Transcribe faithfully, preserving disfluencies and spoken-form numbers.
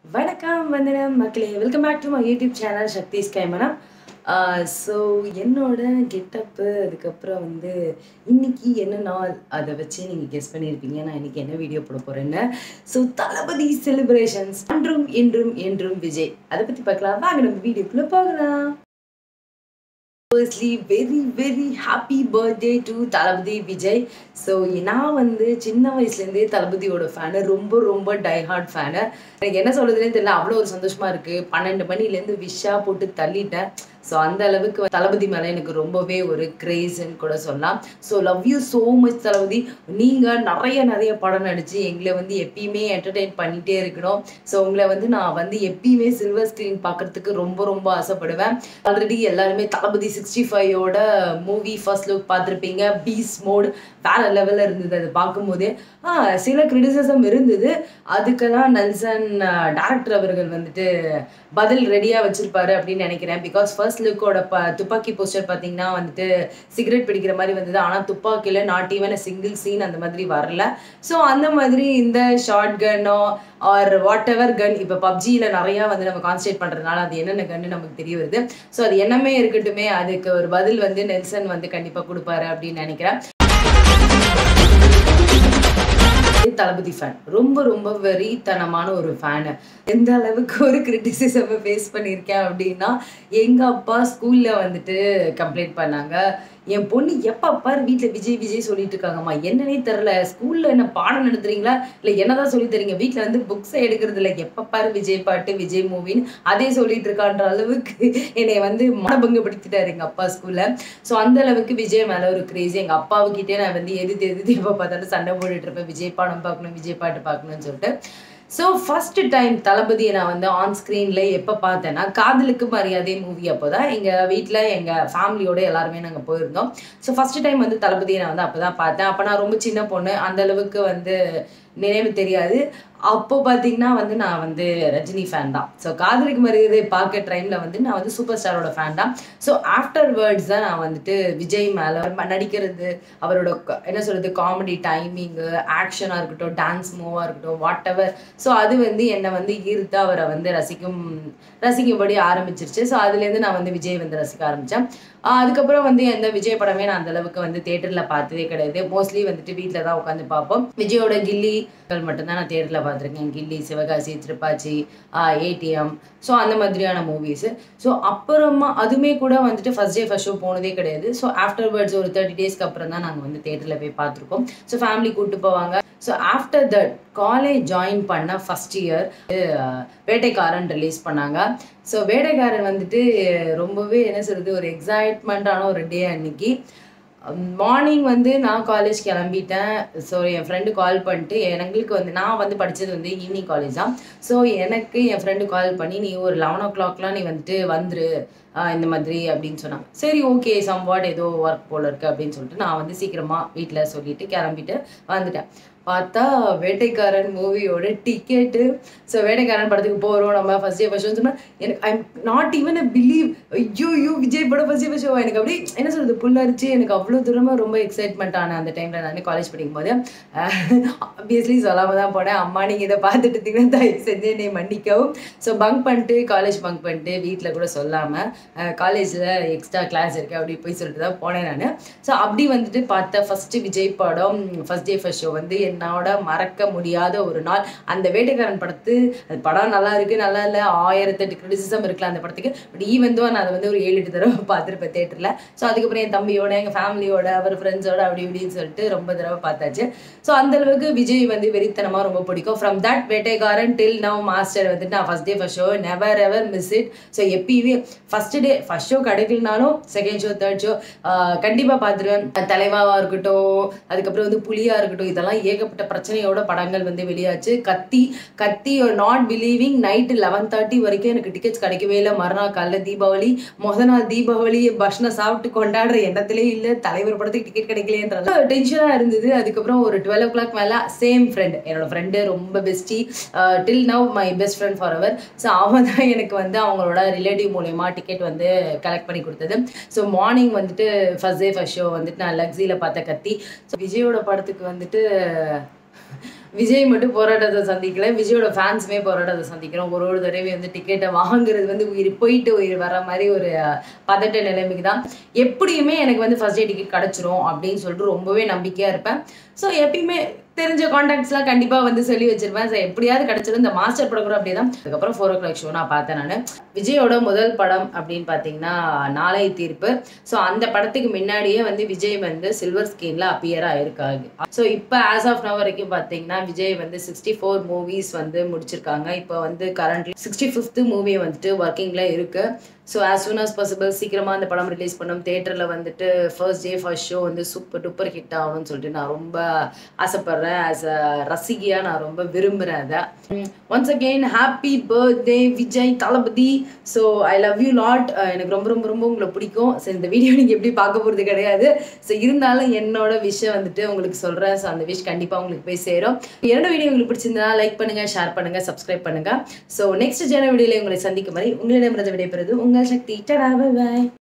வணக்கம் வந்தனம் மக்களே, welcome back to my YouTube channel Sakthi ஸ்கைமனம். ஸோ என்னோட கெட்டப்பு அதுக்கப்புறம் வந்து இன்னைக்கு என்ன நாள் அதை வச்சு நீங்கள் கெஸ் பண்ணியிருப்பீங்க நான் இன்னைக்கு என்ன வீடியோ போட போகிறேன்னு. ஸோ தளபதி செலிப்ரேஷன்ஸ் அன்றும் இன்றும் என்றும் விஜய், அதை பற்றி பார்க்கலாம். வாங்க நம்ம வீடியோக்குள்ளே போகலாம். Firstly, very very happy birthday to Thalapathy Vijay. So நான் வந்து சின்ன வயசுலேருந்தே தளபதியோட ஃபேனு, ரொம்ப ரொம்ப டைஹார்ட் ஃபேனு. எனக்கு என்ன சொல்கிறதுனே தெரியல, அவ்வளோ ஒரு சந்தோஷமாக இருக்குது. பன்னெண்டு மணிலேருந்து விஷா போட்டு தள்ளிட்டேன். ஸோ அந்த அளவுக்கு தளபதி மேலே எனக்கு ரொம்பவே ஒரு கிரேஸ்ன்னு கூட சொல்லலாம். So love you so much Thalapathy. நீங்கள் நிறைய நிறைய படம் நடித்து எங்களை வந்து எப்பயுமே என்டர்டெயின் பண்ணிகிட்டே இருக்கணும். ஸோ உங்களை வந்து நான் வந்து எப்பயுமே சில்வர் ஸ்க்ரீன் பார்க்குறதுக்கு ரொம்ப ரொம்ப ஆசைப்படுவேன். ஆல்ரெடி எல்லாருமே தளபதி சிக்ஸ்டி ஃபைவோட மூவி ஃபர்ஸ்ட் லுக் பார்த்துருப்பீங்க. பீஸ் மோட் வேற லெவலில் இருந்தது. அதை பார்க்கும்போதே ஆ சில கிரிட்டிசிசம் இருந்தது. அதுக்கெல்லாம் நெல்சன் டேரக்டர் அவர்கள் வந்துட்டு பதில் ரெடியாக வச்சிருப்பாரு அப்படின்னு நினைக்கிறேன். பிகாஸ் ஃபர்ஸ்ட் லுக்கோட ப துப்பாக்கி போஸ்டர் பார்த்தீங்கன்னா வந்துட்டு சிகரெட் பிடிக்கிற மாதிரி வந்தது. ஆனால் துப்பாக்கியில் நாட் ஈவன் சிங்கிள் சீன் அந்த மாதிரி வரல. ஸோ அந்த மாதிரி இந்த ஷார்ட் கன்னோ ஆர் வாட் எவர் கன், இப்போ பப்ஜியில் நிறையா வந்து நம்ம கான்சன்ட்ரேட் பண்ணுறதுனால அது என்னென்ன கன்னு நமக்கு தெரிய வருது. ஸோ அது என்னமே இருக்கட்டுமே, அதுக்கு ஒரு பதில் வந்து நெல்சன் வந்து கண்டிப்பாக கொடுப்பாரு அப்படின்னு நினைக்கிறேன். தளபதி ஃபேன், ரொம்ப ரொம்ப வெறித்தனமான ஒரு ஃபேனு. எந்த அளவுக்கு ஒரு கிரிட்டிசிசம் ஃபேஸ் பண்ணியிருக்கேன் அப்படின்னா, எங்கள் அப்பா ஸ்கூலில் வந்துட்டு கம்ப்ளைண்ட் பண்ணாங்க, என் பொண்ணு எப்போ பாரு வீட்டில் விஜய் விஜய் சொல்லிட்டு இருக்காங்கம்மா, என்னன்னே தெரில, ஸ்கூலில் என்ன பாடம் நடத்துறீங்களா இல்லை என்னதான் சொல்லி தரீங்க, வீட்டில் வந்து புக்ஸை எடுக்கிறது இல்லை, எப்போ பாரு விஜய் பாட்டு விஜய் மூவின்னு அதே சொல்லிட்டு இருக்கான்ற அளவுக்கு என்னை வந்து மனபங்கப்படுத்திட்டாரு எங்கள் அப்பா ஸ்கூலில். ஸோ அந்த அளவுக்கு விஜய் மேலே ஒரு கிரேஸி. எங்கள் அப்பாவுக்கிட்டே நான் வந்து எதிர்த்து எதிர்த்து எப்போ பார்த்தாலும் சண்டை போட்டுட்டு இருப்பேன், விஜய் பாடம் பார்க்கணும் விஜய் பாட்டு பார்க்கணும்னு சொல்லிட்டு. ஸோ ஃபஸ்ட்டு டைம் தளபதியை நான் வந்து ஆன் ஸ்க்ரீனில் எப்போ பார்த்தேன்னா, காதலுக்கு மரியாதை மூவி அப்போ தான் எங்கள் வீட்டில் எங்கள் ஃபேமிலியோடு எல்லாருமே நாங்கள் போயிருந்தோம். ஸோ ஃபஸ்ட்டு டைம் வந்து தளபதியை நான் வந்து அப்போ தான் பார்த்தேன். அப்போ நான் ரொம்ப சின்ன பொண்ணு, அந்தளவுக்கு வந்து நினைவு தெரியாது. அப்போ பார்த்தீங்கன்னா வந்து நான் வந்து ரஜினி ஃபேன் தான். ஸோ காதலுக்கு மரியாதை பார்க்க டைமில் வந்து நான் வந்து சூப்பர் ஸ்டாரோட ஃபேன் தான். ஸோ ஆஃப்டர் வேர்ட்ஸ் தான் நான் வந்துட்டு விஜய் மேலே நடிக்கிறது, அவரோட என்ன சொல்கிறது காமெடி டைமிங்கு, ஆக்ஷனாக இருக்கட்டும், டான்ஸ் மூவாக இருக்கட்டும், வாட் எவர். ஸோ அது வந்து என்னை வந்து ஈர்த்து அவரை வந்து ரசிக்கும் ரசிக்கும்படி ஆரம்பிச்சிருச்சு. ஸோ அதுலேருந்து நான் வந்து விஜய் வந்து ரசிக்க ஆரம்பித்தேன். அதுக்கப்புறம் வந்து எந்த விஜய் படமே நான் அந்தளவுக்கு வந்து தேட்டரில் பார்த்ததே கிடையாது. மோஸ்ட்லி வந்துட்டு வீட்டில் தான் உட்காந்து பார்ப்போம். விஜயோட கில்லி மட்டும்தான் நான் தேட்டரில் பார்த்துருக்கேன். கில்லி, சிவகாசி, திருப்பாச்சி, ஏடிஎம், ஸோ அந்த மாதிரியான மூவிஸு. ஸோ அப்புறமா அதுவுமே கூட வந்துட்டு ஃபஸ்ட் டே ஃபஸ்ட் ஷோ போனதே கிடையாது. ஸோ ஆஃப்டர் வேர்ட்ஸ் ஒரு தேர்ட்டி டேஸ்க்கு அப்புறம் தான் நாங்கள் வந்து தேட்டரில் போய் பார்த்துருக்கோம். ஸோ ஃபேமிலி கூப்பிட்டு போவாங்க. So after that college join பண்ண ஃபஸ்ட் இயர் வேட்டைக்காரன் ரிலீஸ் பண்ணாங்க. ஸோ வேட்டைக்காரன் வந்துட்டு ரொம்பவே என்ன சொல்கிறது ஒரு எக்ஸைட்மெண்ட்டான ஒரு டே அன்னைக்கு. மார்னிங் வந்து நான் காலேஜ் கிளம்பிட்டேன். ஸோ என் ஃப்ரெண்டு கால் பண்ணிட்டு, எங்களுக்கு வந்து நான் வந்து படித்தது வந்து ஈவினிங் காலேஜ் தான். ஸோ எனக்கு என் ஃப்ரெண்டு கால் பண்ணி, நீ ஒரு லெவன் ஓ கிளாக்லாம் நீ வந்துட்டு வந்துரு இந்த மாதிரி அப்படின்னு சொன்னாங்க. சரி ஓகே, சம்வாட் ஏதோ ஒர்க் போல் இருக்குது அப்படின்னு சொல்லிட்டு நான் வந்து சீக்கிரமாக வீட்டில் சொல்லிவிட்டு கிளம்பிட்டு வந்துட்டேன். பார்த்தா வேட்டைக்காரன் மூவியோட டிக்கெட்டு. ஸோ வேட்டைக்காரன் படத்துக்கு போகிறோம் நம்ம ஃபஸ்ட் டே ஃபஸ்ட் ஷோன்னு சொன்னால், எனக்கு I am not even a believe, ஐயோ ஐயோ விஜய் படம் ஃபஸ்ட் டே ஃபஸ்ட் ஷோ. எனக்கு அப்படி என்ன சொல்கிறது புல்லரிச்சு, எனக்கு அவ்வளோ தூரமாக ரொம்ப எக்ஸைட்மெண்ட் ஆனேன் அந்த டைமில். நான் காலேஜ் படிக்கும்போது ஆப்வியஸ்லி சொல்லாமல் தான் போனேன். அம்மா நீங்கள் இதை பார்த்துட்டு இருந்தீங்கன்னா தயவு செஞ்சு என்னை மன்னிக்கவும். ஸோ பங்க் பண்ணிட்டு காலேஜ் பங்க் பண்ணிட்டு வீட்டில் கூட சொல்லாமல் காலேஜில் எக்ஸ்ட்ரா கிளாஸ் இருக்குது அப்படி போய் சொல்லிட்டு தான் போனேன் நான். ஸோ அப்படி வந்துட்டு பார்த்த ஃபஸ்ட்டு விஜய் படம் ஃபஸ்ட் டே ஃபஸ்ட் ஷோ வந்து என்னோட மறக்க முடியாத ஒரு நாள். அந்த வேட்டைக்காரன் படத்து அது படம் நல்லா இருக்குது நல்லா இல்லை ஆயிரத்தெட்டு கிரிட்டிசிசம் இருக்கலாம் அந்த படத்துக்கு. பட் ஈவன் தான் நான் அதை வந்து ஒரு ஏழு எட்டு தடவை பார்த்துருப்பேன் தேட்டரில். ஸோ அதுக்கப்புறம் என் தம்பியோட எங்கள் ஃபேமிலியோட அவர் ஃப்ரெண்ட்ஸோட அப்படி இப்படின்னு சொல்லிட்டு ரொம்ப தடவை பார்த்தாச்சு. ஸோ அந்தளவுக்கு விஜய் வந்து வெறித்தனமாக ரொம்ப பிடிக்கும். From that Vettaikaaran till now Master வந்துட்டு நான் first day first show never ever miss it. So எப்பயுமே ஃபஸ்ட்டு டே ஃபஸ்ட் ஷோ கிடைக்கலனாலும் செகண்ட் ஷோ தேர்ட் ஷோ கண்டிப்பாக பார்த்துருவேன். தலைவாவாக இருக்கட்டும், அதுக்கப்புறம் வந்து புலியாக இருக்கட்டும், இதெல்லாம் ஏகப்பட்ட பிரச்சனையோட படங்கள் வந்து வெளியாச்சு. Kaththi Kaththi not believing night eleven thirty வரைக்கும் எனக்கு டிக்கெட்ஸ் கிடைக்கவே இல்லை. மறுநாள் காலைல தீபாவளி, முத நாள் தீபாவளி பஸ்னை சாப்பிட்டு கொண்டாடுற எண்ணத்திலே இல்லை. தலைவர் படத்துக்கு டிக்கெட் கிடைக்கலன்ற டென்ஷனாக இருந்தது. அதுக்கப்புறம் ஒரு டுவெல் ஓ கிளாக் மேலே சேம் ஃப்ரெண்ட், என்னோட ஃப்ரெண்டு ரொம்ப bestie, till now my best friend forever. So அவன் தான் எனக்கு வந்து அவங்களோட ரிலேட்டிவ் மூலயமா டிக்கெட் வந்து கலெக்ட் பண்ணி கொடுத்தது. ஸோ மார்னிங் வந்துட்டு ஃபர்ஸ்ட் டே ஃபர்ஸ்ட் ஷோ வந்துட்டு நான் லக்ஸியில் பார்த்த கத்தி. ஸோ விஜயோட படத்துக்கு வந்துட்டு விஜய் மட்டும் போராட்டத்தை சந்திக்கல, விஜயோட ஃபேன்ஸுமே போராட்டத்தை சந்திக்கிறோம். ஒரு ஒரு தடவை வந்து டிக்கெட்டை வாங்குறது வந்து உயிர் போயிட்டு உயிர் வர மாதிரி ஒரு பதட்ட நிலைமைக்கு தான். எப்படியுமே எனக்கு வந்து ஃபர்ஸ்ட் டே டிக்கெட் கிடச்சிரும் அப்படின்னு சொல்லிட்டு ரொம்பவே நம்பிக்கையாக இருப்பேன். ஸோ எப்பயுமே தெரிஞ்ச கான்டாக்ட்ஸ்லாம் கண்டிப்பாக வந்து சொல்லி வச்சிருப்பேன். ஸோ எப்படியாவது கிடச்சிடும். இந்த மாஸ்டர் படம் கூட அப்படியே தான். அதுக்கப்புறம் ஃபோர் ஓ கிளாக் ஷோ நான் பார்த்தேன். நான் விஜயோட முதல் படம் அப்படின்னு பார்த்தீங்கன்னா நாளை தீர்ப்பு. ஸோ அந்த படத்துக்கு முன்னாடியே வந்து விஜய் வந்து சில்வர் ஸ்க்ரீனில் அப்பியர் ஆயிருக்காங்க. ஸோ இப்போ ஆஸ் ஆஃப் நவ் வரைக்கும் பார்த்தீங்கன்னா விஜய் வந்து சிக்ஸ்டி ஃபோர் மூவிஸ் வந்து முடிச்சிருக்காங்க. இப்போ வந்து கரண்ட்லி சிக்ஸ்டி ஃபிஃப்த்து மூவி வந்துட்டு ஒர்க்கிங்கில் இருக்குது. So as soon as possible சீக்கிரமாக அந்த படம் ரிலீஸ் பண்ணோம். தேட்டரில் வந்துட்டு ஃபர்ஸ்ட் டே ஃபர்ஸ்ட் ஷோ வந்து சூப்பர் டூப்பர் ஹிட் ஆகணும்னு சொல்லிட்டு நான் ரொம்ப ஆசைப்பட்றேன். ஆஸ் அ ரசிகையாக நான் ரொம்ப விரும்புகிறேன் அதை. Once again happy birthday Vijay Thalapathy. So I love you lot. எனக்கு ரொம்ப ரொம்ப ரொம்ப உங்களை பிடிக்கும். ஸோ இந்த வீடியோ நீங்கள் எப்படி பார்க்க போகிறது கிடையாது. ஸோ இருந்தாலும் என்னோட விஷயம் வந்துட்டு உங்களுக்கு சொல்கிறேன். ஸோ அந்த விஷ் கண்டிப்பாக உங்களுக்கு போய் சேரும். என்னோட வீடியோ உங்களுக்கு பிடிச்சிருந்தா லைக் பண்ணுங்கள், ஷேர் பண்ணுங்கள், சப்ஸ்கிரைப் பண்ணுங்கள். ஸோ நெக்ஸ்ட் ஜன வீடியோவில் உங்களை சந்திக்கும் மாதிரி உங்களிடமிருந்து விடைபெறுது உங்கள் சக்தி. டடா, பை பை.